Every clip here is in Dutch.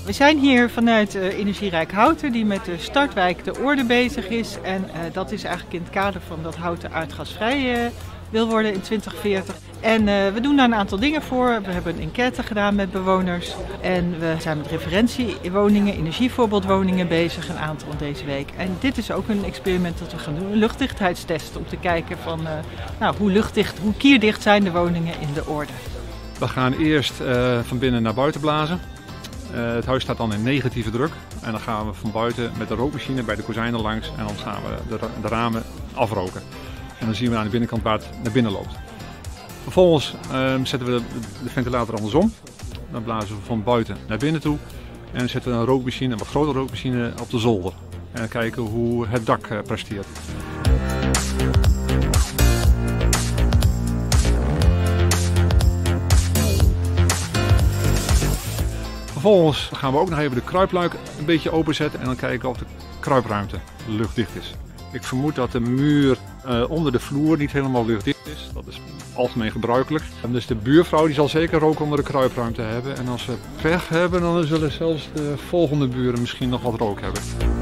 We zijn hier vanuit Energierijk Houten, die met de startwijk De Oorde bezig is. En dat is eigenlijk in het kader van dat Houten aardgasvrij wil worden in 2040. En we doen daar een aantal dingen voor. We hebben een enquête gedaan met bewoners. En we zijn met referentiewoningen, energievoorbeeldwoningen bezig, een aantal deze week. En dit is ook een experiment dat we gaan doen, een luchtdichtheidstest. Om te kijken van hoe kierdicht zijn de woningen in De Oorde. We gaan eerst van binnen naar buiten blazen. Het huis staat dan in negatieve druk. En dan gaan we van buiten met de rookmachine bij de kozijnen langs. En dan gaan we de ramen afroken. En dan zien we aan de binnenkant waar het naar binnen loopt. Vervolgens zetten we de ventilator andersom. Dan blazen we van buiten naar binnen toe. En dan zetten we een rookmachine, een wat grotere rookmachine, op de zolder. En dan kijken hoe het dak presteert. Vervolgens gaan we ook nog even de kruipluik een beetje openzetten. En dan kijken of de kruipruimte luchtdicht is. Ik vermoed dat de muur onder de vloer niet helemaal luchtdicht is. Dat is algemeen gebruikelijk. En dus de buurvrouw die zal zeker rook onder de kruipruimte hebben. En als we pech hebben, dan zullen zelfs de volgende buren misschien nog wat rook hebben.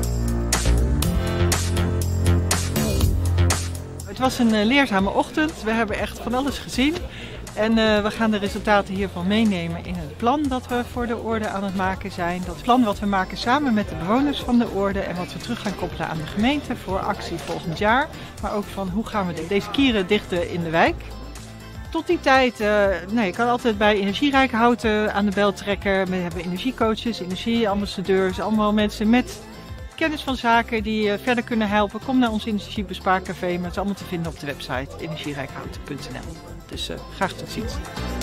Het was een leerzame ochtend. We hebben echt van alles gezien. En we gaan de resultaten hiervan meenemen in het plan dat we voor De Oorde aan het maken zijn. Dat plan wat we maken samen met de bewoners van De Oorde en wat we terug gaan koppelen aan de gemeente voor actie volgend jaar. Maar ook van hoe gaan we deze kieren dichten in de wijk. Tot die tijd, je kan altijd bij Energierijk Houten aan de bel trekken. We hebben energiecoaches, energieambassadeurs, allemaal mensen met kennis van zaken die verder kunnen helpen. Kom naar ons energiebespaarcafé, maar het is allemaal te vinden op de website energierijkhouten.nl. Dus graag tot ziens.